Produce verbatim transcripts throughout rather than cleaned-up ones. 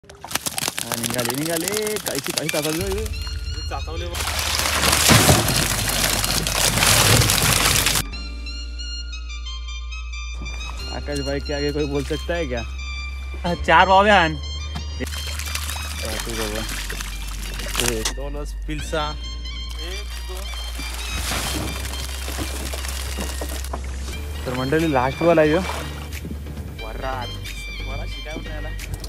निघाले निघाले काहीची काही चाचवले चाचवले आकाश भाई के आगे कोई बोल सकता है क्या? चार वावे आन दोनच पिल्सा तर मंडळी लास्ट वाला आहे वरात मला शिकाय उठायला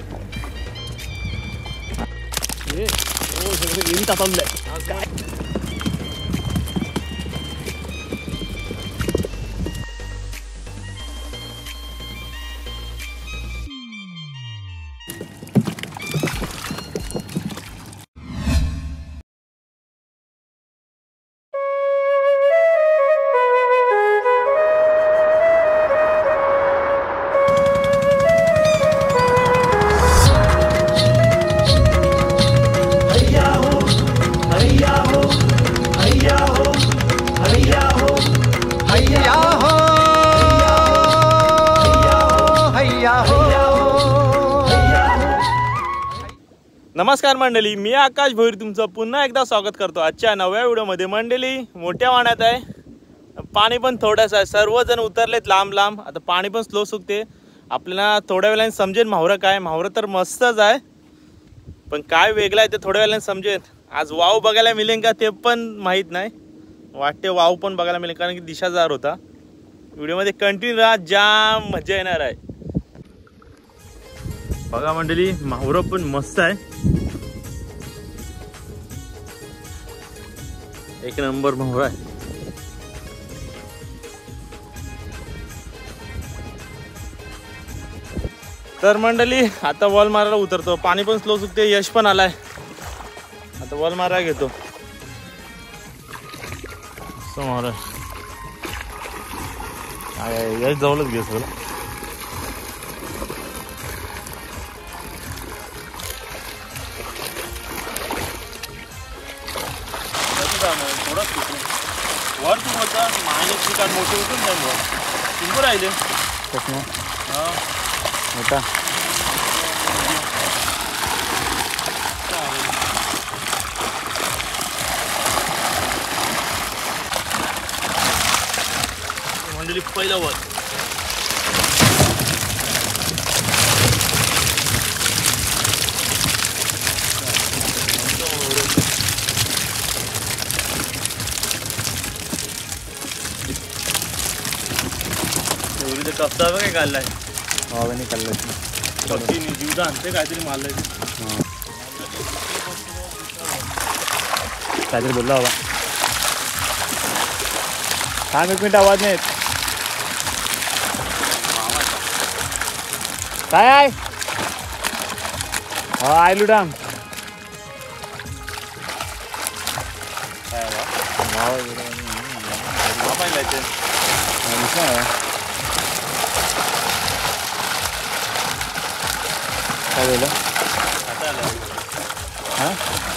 ए ओ सगळं एवी तापवलंय काय नमस्कार मंडळी, मी आकाश भोईर तुमचं पुन्हा एकदा स्वागत करतो आजच्या नव्या व्हिडिओमध्ये। मंडळी मोठ्या वाण्यात आहे, पाणी पण थोडंसं आहे, सर्वजण उतरलेत लांब लांब। आता पाणी पण स्लो सुकते, आपल्याला थोड्या वेळाने समजेल मावरं काय। मावरं तर मस्तच आहे, पण काय वेगळं आहे ते थोड्या वेळाने समजेल। आज वाव बघायला मिळेल का ते पण माहीत नाही, वाटते वाव पण बघायला मिळेल कारण की दिशा जार होता। व्हिडिओमध्ये कंटिन्यू राहा, जाम मजा येणार आहे। बघा मंडळी, मावरं पण मस्त आहे, एक नंबर मावरा आहे। तर मंडळी आता वॉल मारायला उतरतो, पाणी पण स्लो सुकते, यश पण आलाय, आता वॉल मारायला घेतो। समोर यश जवळच घे सगळं। थोडा वर तू बोलता मायनस ठिकाण मोठे होतून जाईल वर तुमको राहिले कसं हा मोठा मंडळी पहिला वर कपता काय काढलाय वावाने काढलाय जीवदा आणते काहीतरी मारलंय काहीतरी बोलला बाबा थांब एक मिनिट आवाज नाही काय आहे हा आयलू डॅम काय झालं हां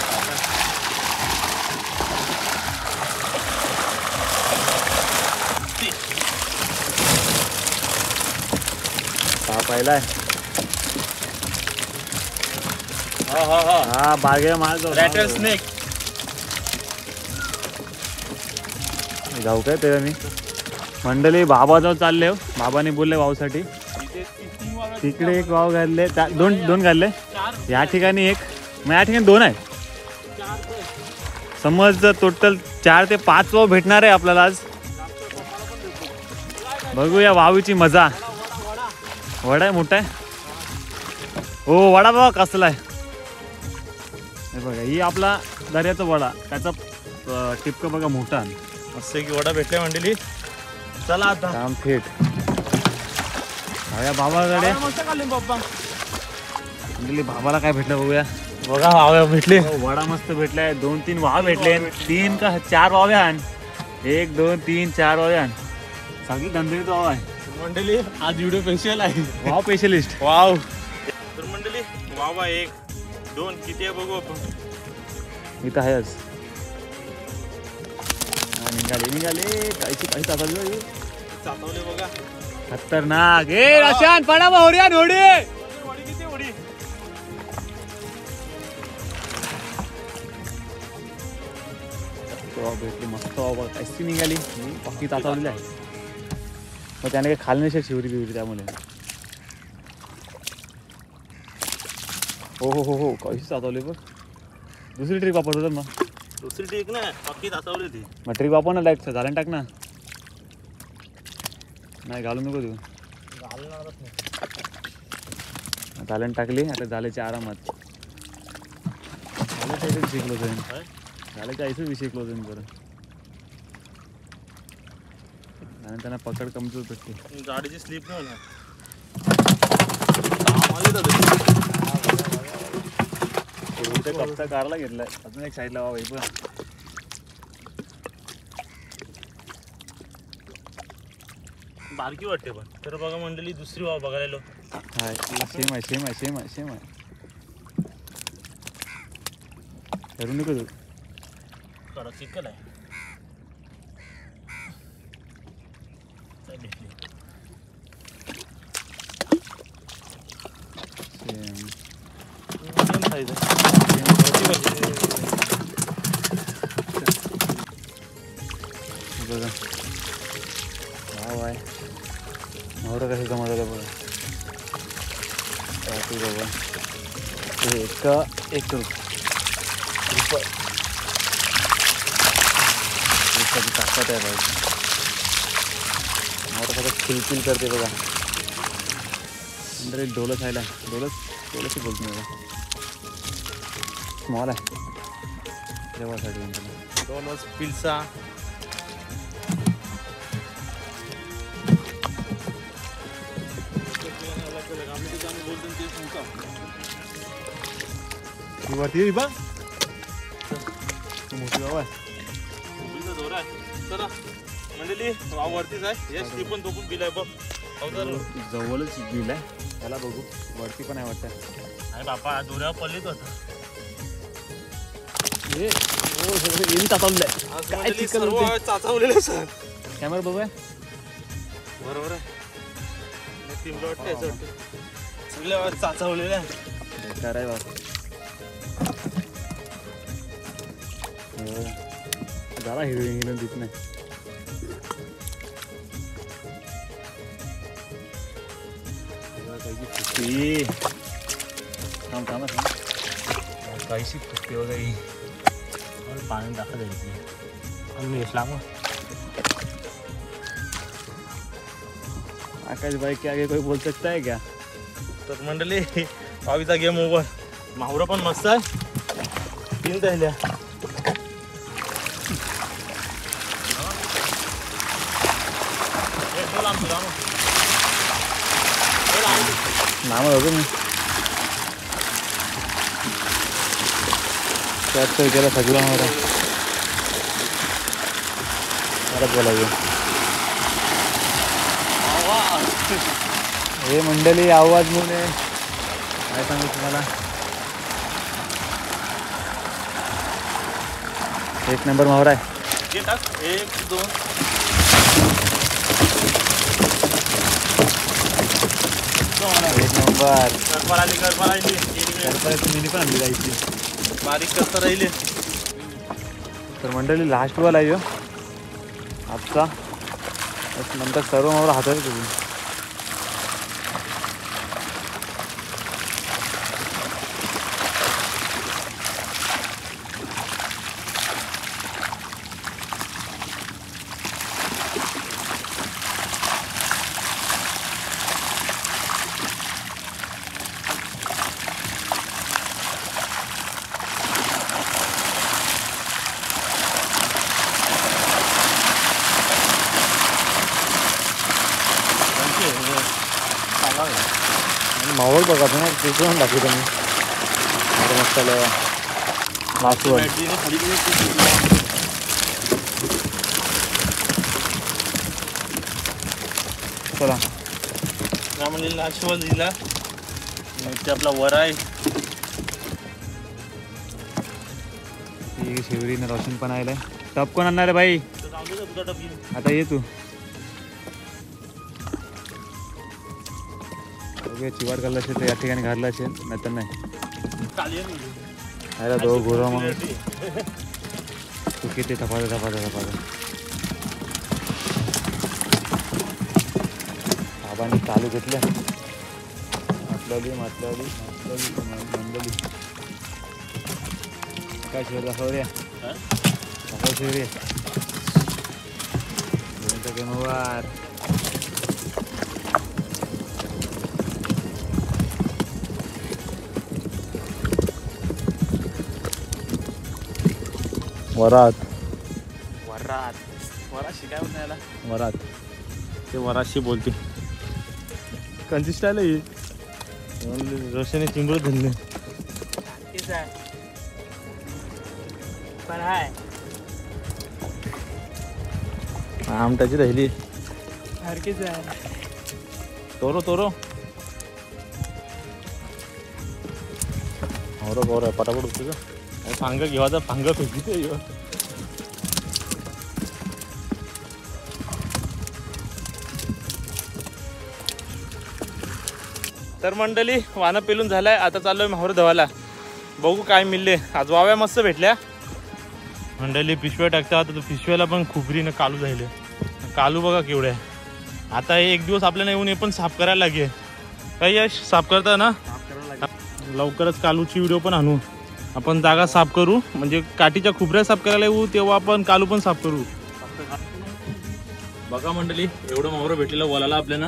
हा पहिला आहे हा हा हा हा बागे मार रॅटल स्नेक जाऊ काय तेव्हा मी मंडळी बाबा जाऊ चालले हो, बाबाने बोलले वावसाठी तिकडे एक वाव घातले, दोन दोन घातले या ठिकाणी एक, मग या ठिकाणी दोन आहे। समज टोटल चार ते पाच वाव भेटणार आहे आपल्याला आज। बघूया वावीची मजा। वडा आहे मोठा आहे हो, वडा बघा कसला आहे हे बघा, ही आपला दर्याचा वडा, त्याचा टिपका बघा मोठा मस्त की वडा भेटलाय मंडळी। चला आता काम थेट या बाबाकडे मंडळी, बाबाला काय भेटलं बघूया। बघा वाव भेटले, वडा मस्त भेटलाय, दोन तीन वाव भेटले, तीन का चार वावे आण, एक दोन तीन चार वावे आण, सगळी धंदे वाव आहे मंडळी। आज व्हिडिओ स्पेशल आहे, वाव स्पेशलिस्ट वाव। तर मंडळी वाव एक दोन किती आहे बघू आपण, इथं आहे आज निघाले निघाले काहीची काही चाचवले चाचवले बघा, खतरनाक ए रशान पडा होड्या होडी होडी किती होडी वाव भेटली मस्त वाव बघ कशी निघाली मी पक्की तातावलेली आहे मग त्याने काही खाली नसेल शिवरी बिवरी त्यामुळे हो हो हो हो कशी तातावली बघ दुसरी ट्रिप वापरतो मग दुसरी ट्रिक ना पक्की तातावली ती मग ट्रिप वापर ना डायरेक्ट झालं टाक ना नाही घालून नको देऊ घालून टाकली आता झाल्याच्या आरामात झाल्याच्या आईचं विषय क्लोज आहे झाल्याच्या आईचं विषय क्लोज आहे बरं आणि त्यांना पकड कमजोर भेटते गाडीची स्लिप नाही होणार कपचा कारला घेतलाय अजून एक साईडला वाव पण बारकी वाटते पण तर बघा मंडळी दुसरी वाव बघायला हाय सेम आहे सेम आहे सेम आहे सेम आहे करू नको तू कडक चिकन आहे बघा वाव आहे नवरा कसं जमत होता बघा बाबा एक एक रुपये रुपयाची ताकद आहे बाई नवरा कसं खिलखिल करते बघा नंतर एक डोलस खायला डोलस डोलसही बोलतो मी बघा स्मॉल आहे जेव्हासाठी त्याला डोलस पिल्सा वरती बा मोठी गाव आहे जोर आहे चला मंडळी वाव वरतीच आहे यश ती पण तो पण बिल आहे बघ जवळच बिल आहे त्याला बघू वरती पण आहे वाटतं अरे बापा दोऱ्यावर पडलीच होता हे हो सगळं एवी तातावलं आहे काय चिकन चाचवलेलं सर कॅमेरा बघूया बरोबर आहे तीन वाटते सगळ्या चाचवलेल्या बेकार आहे बाबा झाला हिरोईन हिरोईन दिसत नाही फुटती थांब थांब काहीशी फुटते बघा ही पाणी टाका जायची आणि यशला मग आकाश भाई के आगे कोई बोल सकता है क्या तर मंडळी पावीचा गेम ओव्हर माहुरा पण मस्त आहे तीन दहल्या नाम बघू मी त्यात केला सगळा मारा परत बोलायचं हे मंडळी आवाज मुळे काय सांगू तुम्हाला एक नंबर मावरा आहे एक दोन एक नंबर करपार आली करपार आली मिनी पण आणली जायची बारीक करता राहिले तर मंडळी लास्ट बॉल आहे आजचा नंतर सर्व मावरा हातात तुम्ही मावळ बघा ना तिथून दाखवतो मी मस्त लास्ट वर चला म्हणजे लास्ट वर दिला आपला वर आहे शिवरीने रोशन पण आलाय टप कोण आणणार आहे भाई आता ये तू चिवाड घालला असेल तर या ठिकाणी घातला असेल नाही तर नाही दो घोरा मग तू किती धपादा धपादा धपादा बाबांनी चालू घेतल्या म्हटलंली म्हटलंली म्हटलंली मंडळी काय शिवर दाखव रे दाखव शिवर रे गेमवार वरात वरात वराशी काय म्हणते याला वरात ते वराशी बोलते कंची स्टाईल आहे रोशने चिंबळ धरले पण हाय आमटाची राहिली सारखीच आहे तोरो तोरो गौरव गौरव पटापट होते का फांग घेवायचा फांग फेकी तर मंडळी वानं पेलून झालाय आता चाललोय माहूर धवाला बघू काय मिळले आज वाव्या मस्त भेटल्या मंडळी पिशव्या टाकतात तर पिशव्याला पण खुबरीनं कालू झाले कालू बघा केवढे आता एक दिवस आपल्याला येऊन हे पण साफ करायला लागेल काही यश साफ करता ना लवकरच कालूची व्हिडिओ पण आणू आपण जागा साफ करू म्हणजे काठीच्या खुबऱ्या साफ करायला येऊ तेव्हा आपण कालू पण साफ करू बघा मंडळी एवढं मावरं भेटलेलं वलाला आपल्याला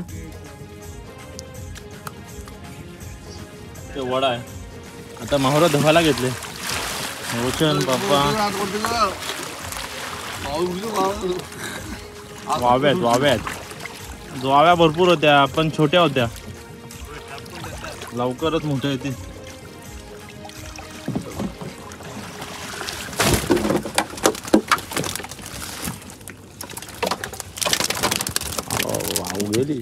ते वडा आहे आता माहोरा धवाला घेतले रोशन पप्पा वाव्यात वाव्यात वाव्या भरपूर होत्या पण छोट्या होत्या लवकरच मोठ्या येतील वाव गेली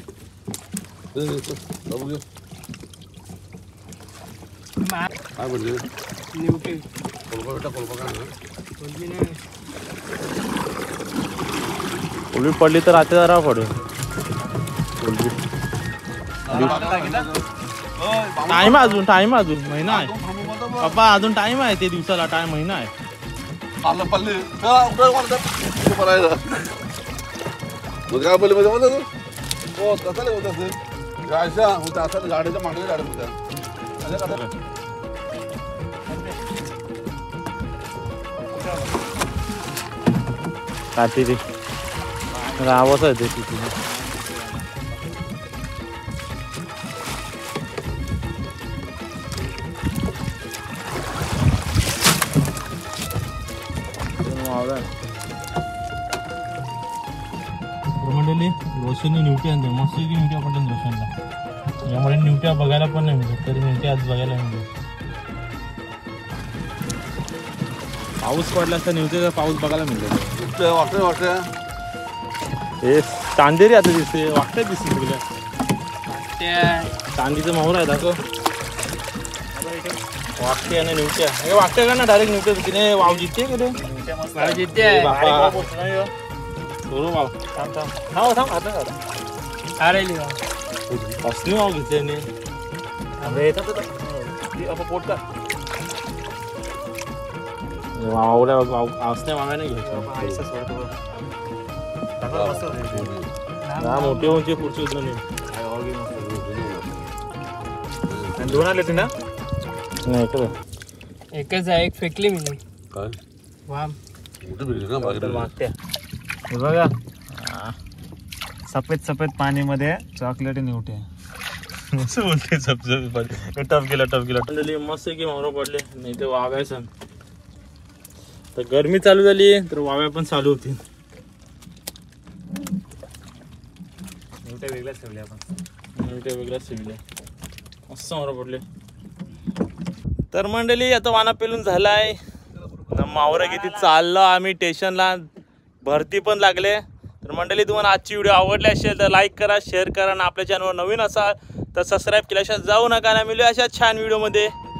काय बोलले निवटे कोलबा कोलबा उलट पडली तर आता जरा पडेल टाइम अजून टाइम अजून महिना आहे पप्पा अजून टाइम आहे ते दिवसाला टाइम महिना आहे काय बोलले मध्ये मध्ये हो कसं होत असेल गायच्या होत्या असं गाडीच्या मागल्या गाड्या होत्या काठी ती आवाज आहे ते तिथे मंडळी रोशनने निवट्या आणल्या मस्त निवट्या पडतात रोशनला यामुळे निवट्या बघायला पण नाही मिळत तरी निवट्या आज बघायला मिळत पाऊस पडला असता निवट्याचा पाऊस बघायला मिळतो वाटतं वाटतं हे चांदेरी आता दिसते वाटतं दिसते तुला चांदीचं माहूर आहे दाखव वाटते आणि निवट्या हे वाटतं का ना डायरेक्ट निवट्या तिने वाव जिते का रे जिथे थांब थांब थांब आता अरे असली वाव घेतले पोट का वावल्या असल्या वाव्याने घ्यायचं मोठे होऊनचे पुढचे उतरून दोन आले ते ना नाही का एकच आहे एक फेकली मी नाही काय वाम मोठी भेटली ना बाहेर मागत्या हे बघा सफेद सफेद पाणीमध्ये चॉकलेट निवटे असं बोलते सबसे टफ गेला टफ गेला मस्त की मावरं पडले नाही ते वाव्या सण तर गरमी चालू झाली तर वाव्या पण चालू होतील निवटे वेगळ्याच ठेवले आपण निवट्या वेगळ्याच ठेवल्या मस्त मावरं पडले तर मंडळी आता वाना पेलून झालाय मावरं किती चाललं आम्ही स्टेशनला भरती पण लागले तर मंडळी तुम्हाला आजची व्हिडिओ आवडली असेल तर लाईक करा शेअर करा आणि आपल्या चॅनलवर नवीन असाल तर सबस्क्राईब केल्याशिवाय जाऊ नका ना मिळूया अशा छान व्हिडिओमध्ये.